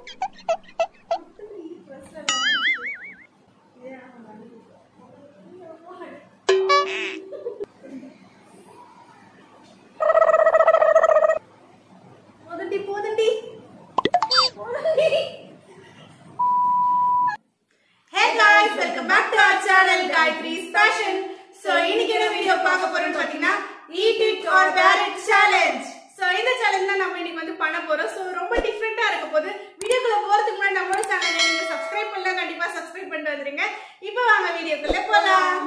Eat it or wear it challenge. So இந்த challenge நம்ம இன்னைக்கு வந்து பண்ண போறோம். So ரொம்ப டிஃபரண்டா இருக்க போகுது. வீடியோக்குள்ள போறதுக்கு முன்னாடி நம்மளோட சேனலை நீங்க சப்ஸ்கிரைப் பண்ணல கண்டிப்பா சப்ஸ்கிரைப் பண்ணிட்டு வந்துருங்க. இப்போ வாங்க வீடியோக்குள்ள போலாம்.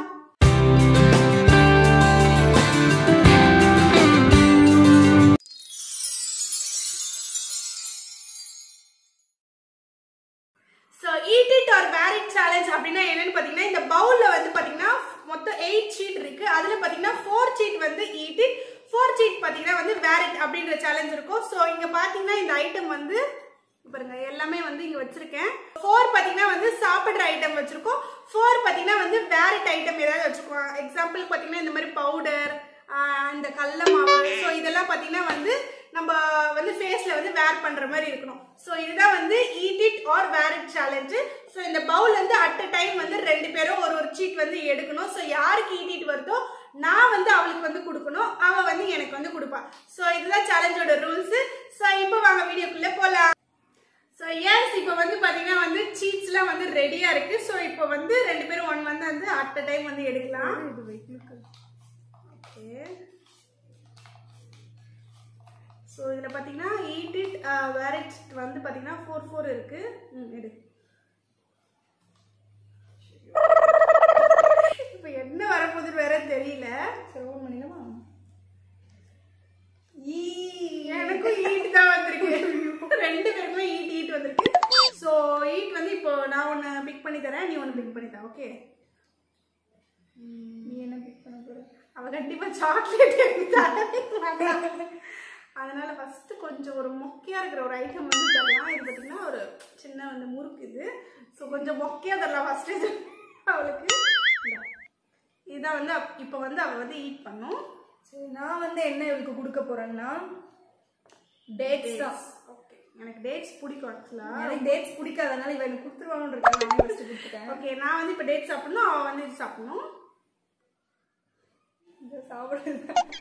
So eat it or wear it challenge அப்படினா என்னன்னு பாத்தீங்கன்னா இந்த பவுல்ல வந்து பாத்தீங்கன்னா மொத்தம் 8 ஷீட் இருக்கு. அதுல பாத்தீங்கன்னா 4 ஷீட் வந்து eat it, 4 ஷீட் பாத்தீங்கன்னா வந்து wear it அப்படிங்கற சேலஞ்ச் இருக்கும். சோ இங்க பாத்தீங்கன்னா இந்த ஐட்டம் வந்து பாருங்க எல்லாமே வந்து இங்க வச்சிருக்கேன். 4 பாத்தீங்கன்னா வந்து சாப்பிடுற ஐட்டம் வச்சிருக்கோம். 4 பாத்தீங்கன்னா வந்து wear it ஐட்டம் ஏதாவது வச்சிருக்கோம். எக்ஸாம்பிள் பாத்தீங்கன்னா இந்த மாதிரி பவுடர், இந்த கடலை மாவு, சோ இதெல்லாம் பாத்தீங்கன்னா வந்து நம்ம வந்து ஃபேஸ்ல வந்து வேர் பண்ற மாதிரி இருக்கணும். சோ இதுதான் வந்து eat it or wear it challenge. So இந்த பவுல் வந்து அட் a டைம் வந்து ரெண்டு பேரும் ஒரு சீட் வந்து எடுக்கணும். சோ யாருக்கு eat it வருதோ நான் வந்து அவளுக்கு வந்து கொடுக்கணும், அவ வந்து எனக்கு வந்து கொடுப்பா. சோ இதுதான் சேலஞ்சோட ரூல்ஸ். சோ இப்போ வாங்க வீடியோக்குள்ள போலாம். சோ எஸ் இப்போ வந்து பாத்தீங்கன்னா வந்து சீட்ஸ்லாம் வந்து ரெடியா இருக்கு. சோ இப்போ வந்து ரெண்டு பேரும் ஒன் வந்து அட் a டைம் வந்து எடுக்கலாம். ஓகே சோ இதுல பாத்தீங்கன்னா eat it wear it வந்து பாத்தீங்கன்னா 4 இருக்கு. எடு. இப்போ என்ன வரப்போகுது வேற தெரியல. சரி ஓன் பண்ணிடலாமா? எனக்கும் eat தான் வந்திருக்கு. ரெண்டு பேருக்குமே eat வந்திருக்கு. சோ eat வந்து இப்போ நான் ஒன்னு பிக் பண்ணி தரேன், நீ ஒன்னு பிக் பண்ணி தா. ஓகே நீ என்ன பிக் பண்ண போற? அவ கண்டிப்பா சாக்லேட் எடுத்தா. அதனால ஃபர்ஸ்ட் கொஞ்சம் ஒரு மொக்கையா இருக்கிற ஒரு ஐட்டம் வந்து தரலாம். இது பாத்தீங்கன்னா ஒரு சின்ன வந்து முறுக்கு இது. ஸோ கொஞ்சம் மொக்கையா தரலாம் ஃபர்ஸ்ட் அவளுக்கு. இதான் வந்து இப்போ வந்து அவள் வந்து ஈட் பண்ணும். சரி நான் வந்து என்ன இவளுக்கு கொடுக்க போறேன்னா டேட்ஸ் தான். ஓகே எனக்கு டேட்ஸ் பிடிக்கும். ஆக்சுவலா எனக்கு டேட்ஸ் பிடிக்காதனால இவ எனக்கு கொடுத்துருவாங்கன்றதுக்காக நான் ஃபர்ஸ்ட் கொடுத்துட்டேன். ஓகே நான் வந்து இப்போ டேட்ஸ் சாப்பிடணும், அவள் வந்து இது சாப்பிடணும். இது சாப்பிடுறேன்.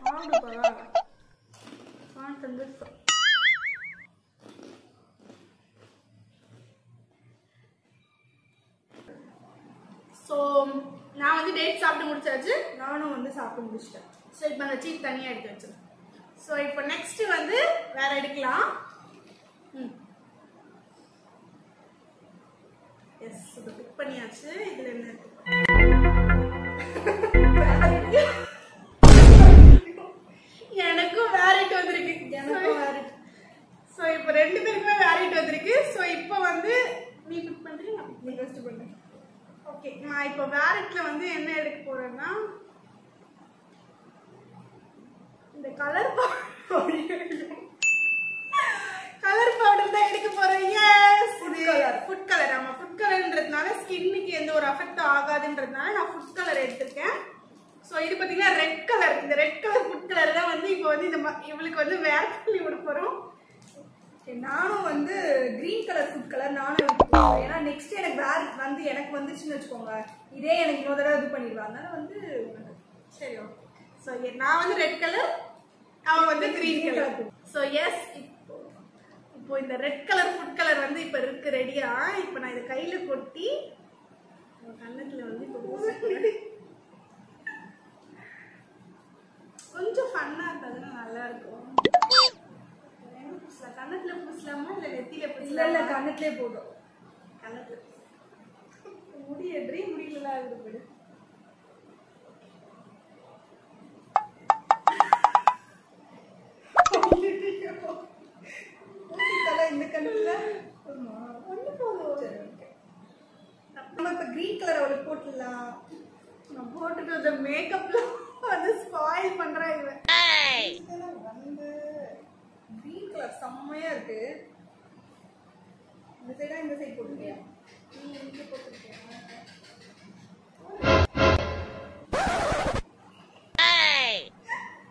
சோ நான் வந்து டேட் சாப்பிட்டு முடிச்சாச்சு, நானும் வந்து சாப்பிட்டு முடிச்சிட்டேன். ஸோ இப்போ அந்த சீட் தனியா எடுத்து வச்சிருக்கேன். ஸோ இப்போ நெக்ஸ்ட் வந்து வேற எடுக்கலாம். எஸ் இப்போ பிக் பண்ணியாச்சு. இதுல என்ன இருக்கு? எனக்கும் வேரிட் வந்திருக்கு. எனக்கும் வேரிட். சோ இப்போ ரெண்டு பேருக்குமே வேரிட் வந்திருக்கு. சோ இப்போ வந்து நீ பிக் பண்றீங்க, நான் நீ ஃபர்ஸ்ட் பண்ணு. ஓகே நான் இப்போ வேரிட்ல வந்து என்ன எடுக்க போறேன்னா இந்த கலர் பவுடர் தான் எடுக்க போறேன். Yes food colour. ஆமா ஃபுட் கலர்ன்றதுனால ஸ்கின்னுக்கு எந்த ஒரு அஃபெக்ட் ஆகாதுன்றதுனால நான் ஃபுட் கலர் எடுத்திருக்கேன். சோ இது பாத்தீங்கன்னா ரெட் கலர். இந்த ரெட் கலர் ஃபுட் கலர் தான் வந்து இப்போ வந்து இந்த இவளுக்கு வந்து வேர் பண்ணி விட போறோம். நானும் வந்து கிரீன் கலர் ஃபுட் கலர் நானும் எடுத்துக்கிறேன். ஏன்னா நெக்ஸ்ட் எனக்கு வேற வந்து எனக்கு வந்துச்சுன்னு வச்சுக்கோங்க, இதே எனக்கு இன்னொரு தடவை இது பண்ணிடுவா. அதனால வந்து சரி ஓகே. சோ நான் வந்து ரெட் கலர், அவன் வந்து கிரீன் கலர். சோ எஸ் இப்போ இந்த ரெட் கலர் ஃபுட் கலர் வந்து இப்போ இருக்கு ரெடியா. இப்போ நான் இதை கையில கொட்டி கண்ணத்துல வந்து இப்போ கொஞ்சம் ஃபன்னா இருந்ததுன்னா நல்லா இருக்கும். கண்ணத்துல பூசலாமா இல்ல நெத்தியில பூசலாமா? இல்ல கண்ணத்திலே போதும். கண்ணத்துல முடியன்றி முடியல இருக்குது. இந்த கண்ணத்துல ஒண்ணு போதும். நம்ம இப்ப கிரீன் கலர் அவளுக்கு போட்டுடலாம். நான் போட்டுட்டு அந்த மேக்கப்ல வந்து ஸ்பாயில் பண்றேன் இவன். வந்து கிரீன் கலர் செம்மையா இருக்கு. இந்த சைடா இந்த சைடு போட்டுக்கியா? நீ எங்க போட்டுருக்கியா?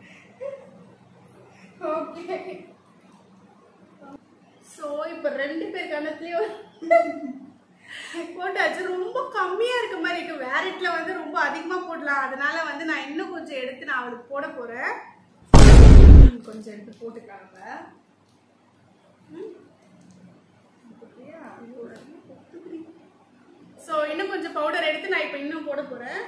ஓகே சோ இப்போ ரெண்டு பேர் கண்ணத்துலயும் போட்டாச்சு. ரொம்ப கம்மியா இருக்க மாதிரி இருக்கு. வேரட்ல வந்து ரொம்ப அதிகமா போடலாம். அதனால வந்து நான் இன்னும் கொஞ்சம் எடுத்து நான் அவளுக்கு போட போறேன். கொஞ்சம் எடுத்து போட்டுக்கலாம் நம்ம. சோ இன்னும் கொஞ்சம் பவுடர் எடுத்து நான் இப்ப இன்னும் போட போறேன்.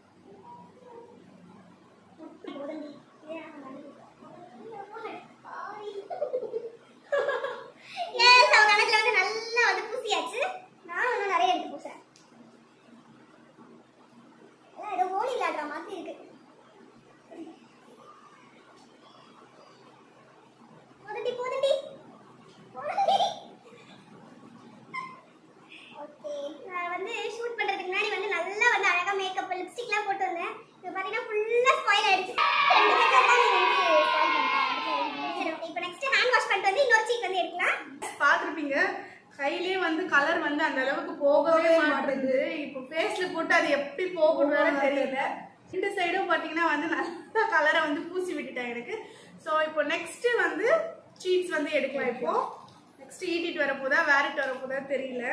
பாத்துருப்பீங்க கையிலே வந்து கலர் வந்து அந்த அளவுக்கு போகவே மாட்டேங்குது. இப்போ ஃபேஸ்ல போட்டு அது எப்படி போகணும்னு தெரியல. இந்த சைடும் பாத்தீங்கன்னா வந்து நல்ல கலரை வந்து பூசி விட்டுட்டேன் எனக்கு. சோ இப்போ நெக்ஸ்ட் வந்து சீட்ஸ் வந்து எடுக்கலாம். இப்போ நெக்ஸ்ட் ஈட்டிட்டு வர போதா வேரிட் வர போதா தெரியல.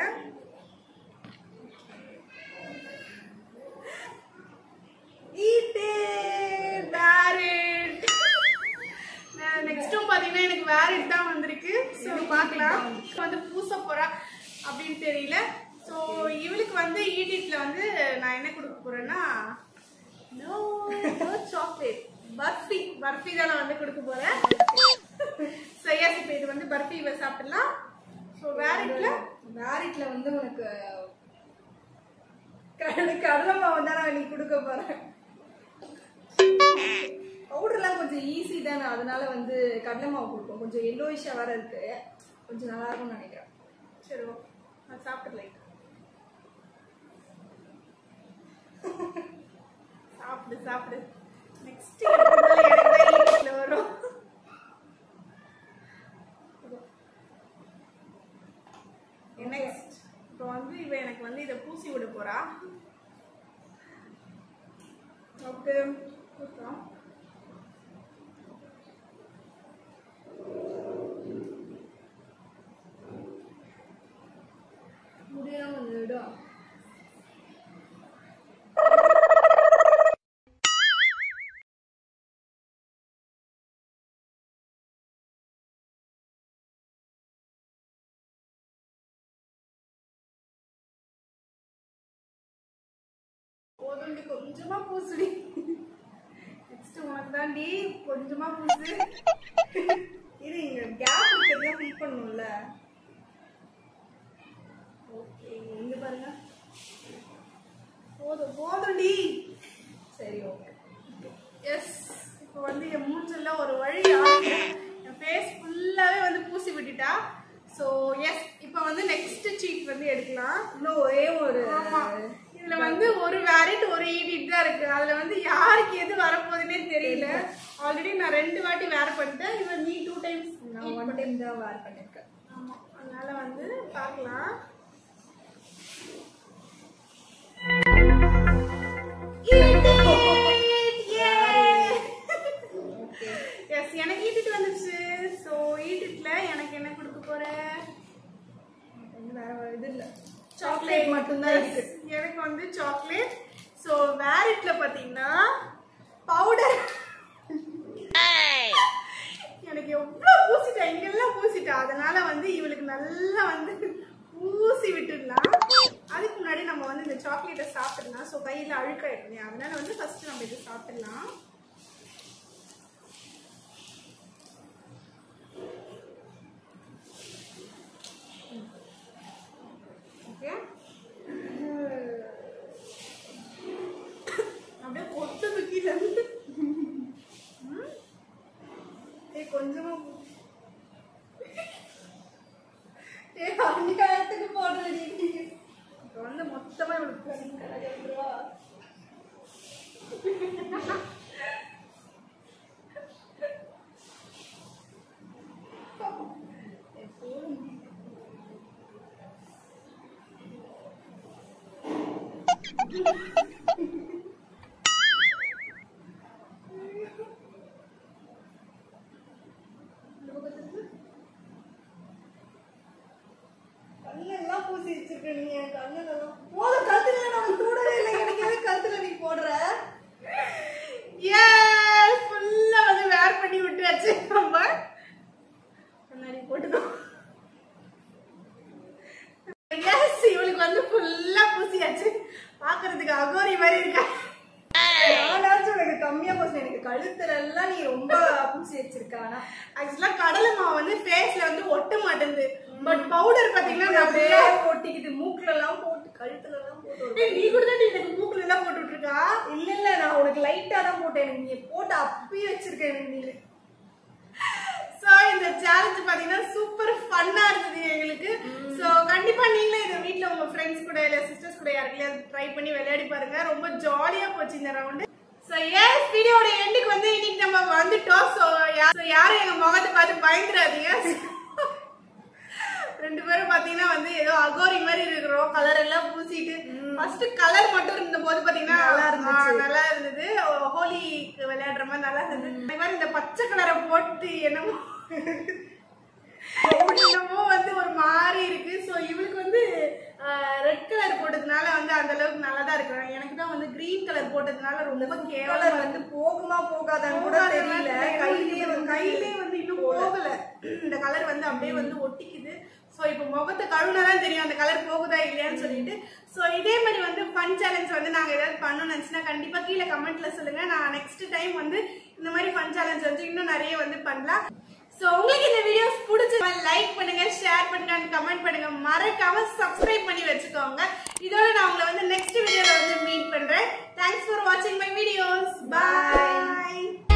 நெக்ஸ்டும் பாத்தீங்கன்னா எனக்கு வேரிட் தான் வந்திருக்கு. சோ பார்க்கலாம் வந்து பூச போறா அப்படின்னு தெரியல. சோ இவளுக்கு வந்து ஈட்டிட்ல வந்து நான் என்ன கொடுக்க போறேன்னா நோ சாக்லேட் பர்ஃபி தான் நான் வந்து கொடுக்க போறேன். சோ எஸ் இப்போ இது வந்து பர்ஃபி இவ சாப்பிடலாம். சோ வேரிட்ல வந்து உனக்கு கடலை மாவு தான் நான் நீ கொடுக்க போறேன். பவுடர்லாம் கொஞ்சம் ஈஸி தானே, அதனால வந்து கடலை மாவு கொடுப்போம். கொஞ்சம் எல்லோயிஷா வேற இருக்கு, கொஞ்சம் நல்லா இருக்கும்னு நினைக்கிறேன். சரி நான் சாப்பிடலாம். சாப்பிடு நெக்ஸ்ட் எனக்கு வரும். நெக்ஸ்ட் இப்போ வந்து இவ எனக்கு வந்து இதை பூசி விட போறா. ஓகே முடியாம வந்துடும். கொஞ்சமா பூசுடி. நெக்ஸ்ட் உனக்கு தாண்டி கொஞ்சமா பூசு. இது இங்க கேப் இருக்கிறதா ஃபில் பண்ணணும்ல. ஓகே இங்க பாருங்க. போதும்டி. சரி ஓகே. எஸ் இப்போ வந்து என் மூஞ்சல்ல ஒரு வழி ஆகுது. என் ஃபேஸ் ஃபுல்லாவே வந்து பூசி விட்டுட்டா. ஸோ எஸ் இப்போ வந்து நெக்ஸ்ட் சீட் வந்து எடுக்கலாம். இன்னும் ஒரே ஒரு இதுல வந்து ஒரு வேரிட் ஒரு ஈடிட் தான் இருக்கு. அதுல வந்து யாருக்கு எது வரப்போகுதுன்னே தெரியல. ஆல்ரெடி நான் 2 வாட்டி வேர் பண்ணிட்டேன். இவன் நீ 2 டைம்ஸ். நான் 1 டைம் தான் வேர் பண்ணிருக்கேன். ஆமா அதனால வந்து பார்க்கலாம். எஸ் எனக்கு ஈட்டிட்டு வந்துச்சு. ஸோ ஈட்டிட்ல எனக்கு என்ன கொடுக்க போறேன்? வேற இது இல்ல, சாக்லேட் மட்டும்தான் இருக்கு. எனக்கு வந்து சாக்லேட். ஸோ வேரிட்ல பாத்தீங்கன்னா பவுடர். எனக்கு எவ்வளவு பூசிட்டா, இங்கெல்லாம் பூசிட்டா. அதனால வந்து இவளுக்கு நல்லா வந்து பூசி விட்டுடலாம். அதுக்கு முன்னாடி நம்ம வந்து இந்த சாக்லேட்டை சாப்பிடலாம். ஸோ கையில அழுக்காயிடும். அதனால வந்து ஃபர்ஸ்ட் நம்ம இதை சாப்பிடலாம். ஓகே அப்படியே கொட்டுது கீழே. கொஞ்சமா அநியாயத்துக்கு போடுறது. இப்போ வந்து மொத்தமா இவளுக்கு பூசி வச்சிருக்க நீ என் கண்ணுலலாம். போதும் கழுத்துல நான் தூடவே இல்லை. எனக்கு எது கழுத்துல நீ போடுற? ஃபுல்லா வந்து வேர் பண்ணி விட்டுயாச்சு. நம்ம கண்ணாடி போட்டுக்கோ. இவளுக்கு வந்து ஃபுல்லா பூசியாச்சு. பாக்குறதுக்கு அகோரி மாதிரி இருக்கா. நானாச்சும் உனக்கு கம்மியா பூசி, எனக்கு கழுத்துல எல்லாம் நீ ரொம்ப பூசி வச்சிருக்கானா. ஆக்சுவலா கடலை மாவு வந்து ஃபேஸ்ல வந்து ஒட்ட மாட்டேங்குது. பட் பவுடர் பாத்தீங்கன்னா அப்படியே ஒட்டிக்குது. மூக்குல எல்லாம் போட்டு கழுத்துல எல்லாம் போட்டு. நீ கூட தான் எனக்கு மூக்குல எல்லாம் போட்டு விட்டுருக்கா. இல்ல இல்ல நான் உனக்கு லைட்டா தான் போட்டேன். எனக்கு நீ போட்டு அப்பயே வச்சிருக்கேன் எனக்கு நீ. சோ இந்த சேலஞ்ச் பாத்தீங்கன்னா சூப்பர் ஃபன்னா இருந்தது எங்களுக்கு. சோ கண்டிப்பா நீங்களே இதை வீட்ல உங்க ஃப்ரெண்ட்ஸ் கூட இல்ல சிஸ்டர்ஸ் கூட யாருக்கையும் ட்ரை பண்ணி விளையாடி பாருங்க. ரொம்ப ஜாலியா போச்சு இந்த ரவுண்ட். சோ எஸ் வீடியோட எண்டுக்கு வந்து இன்னைக்கு நம்ம வந்துட்டோம். சோ யாரும் எங்க முகத்தை பார்த்து பயந்துடாதீங்க. ரெண்டு பேரும் பாத்தீங்கன்னா வந்து ஏதோ அகோரி மாதிரி இருக்கிறோம். கலர் எல்லாம் பூசிட்டு ஃபர்ஸ்ட் கலர் மட்டும் இருந்த போது பாத்தீங்கன்னா நல்லா இருந்தது. ஹோலிக்கு விளையாடுற மாதிரி நல்லா இருந்தது. அதே மாதிரி இந்த பச்சை கலரை போட்டு என்னமோ வந்து ஒரு மாதிரி இருக்கு. சோ இவளுக்கு வந்து ரெட் கலர் போட்டதுனால வந்து அந்த அளவுக்கு நல்லாதான் இருக்கிறாங்க. எனக்கு தான் வந்து கிரீன் கலர் போட்டதுனால ரொம்ப கேவலம் வந்து போகுமா போகாதான்னு கூட தெரியல. கையிலே வந்து இன்னும் போகல. இந்த கலர் வந்து அப்படியே வந்து ஒட்டிக்குது. சோ இப்போ முகத்தை கழுவுனாதான் தெரியும் அந்த கலர் போகுதா இல்லையான்னு சொல்லிட்டு. சோ இதே மாதிரி வந்து ஃபன் சேலஞ்ச் வந்து நாங்க ஏதாவது பண்ணணும்னு நினைச்சுன்னா கண்டிப்பா கீழே கமெண்ட்ல சொல்லுங்க. நான் நெக்ஸ்ட் டைம் வந்து இந்த மாதிரி ஃபன் சேலஞ்ச் வந்து இன்னும் நிறைய வந்து பண்ணலாம். சோ உங்களுக்கு இந்த வீடியோஸ் பிடிச்சா லைக் பண்ணுங்க, ஷேர் பண்ணுங்க, கமெண்ட் பண்ணுங்க. மறக்காம சப்ஸ்கிரைப் பண்ணி வச்சுக்கோங்க. இதோட நான் உங்களை வந்து நெக்ஸ்ட் வீடியோல வந்து மீட் பண்றேன். தேங்க்ஸ் ஃபார் வாட்சிங் மை வீடியோஸ். பை.